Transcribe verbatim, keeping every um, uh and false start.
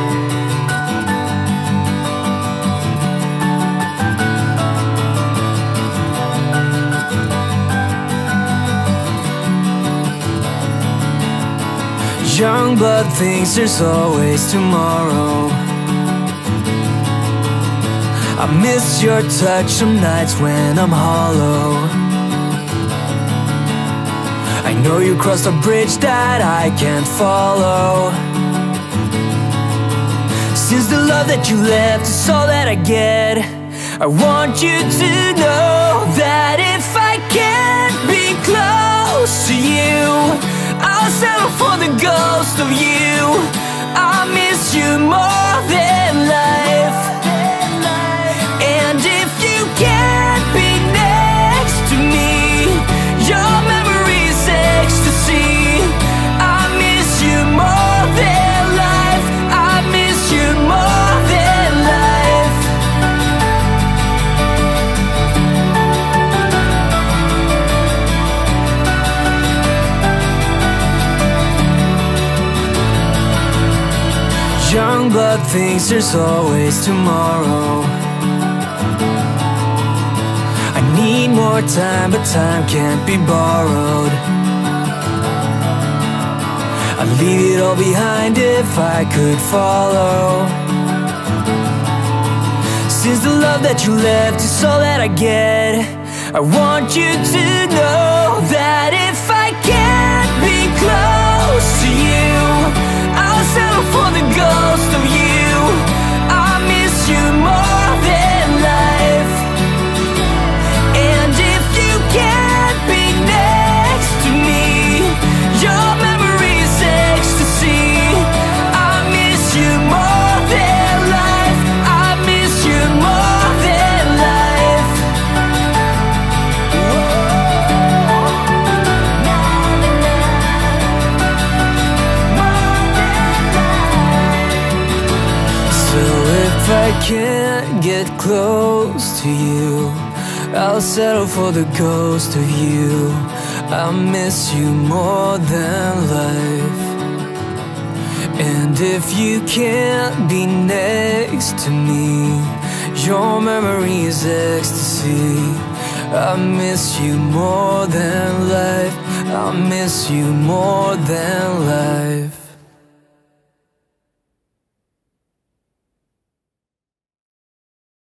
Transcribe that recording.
Youngblood thinks there's always tomorrow. I miss your touch some nights when I'm hollow. I know you crossed a bridge that I can't follow. Since the love that you left is all that I get, I want you to know that if I can't be close to you, I'll settle for the ghost of you. I miss you more than life. And if you can't be next to me, your memory's ecstasy. I miss you more than life. I miss you more than life. Youngblood thinks there's always tomorrow. I need more time, but time can't be borrowed. I'd leave it all behind if I could follow. Since the love that you left is all that I get, I want you to know that if I can't be close to you, I'll settle for the ghost of you. I miss you more than life. And if you can't be next to me, your memory's ecstasy. I miss you more than life. I miss you more than life. So if I can't get close to you, I'll settle for the ghost of you. I miss you more than life. And if you can't be next to me, your memory is ecstasy. I miss you more than life. I miss you more than life.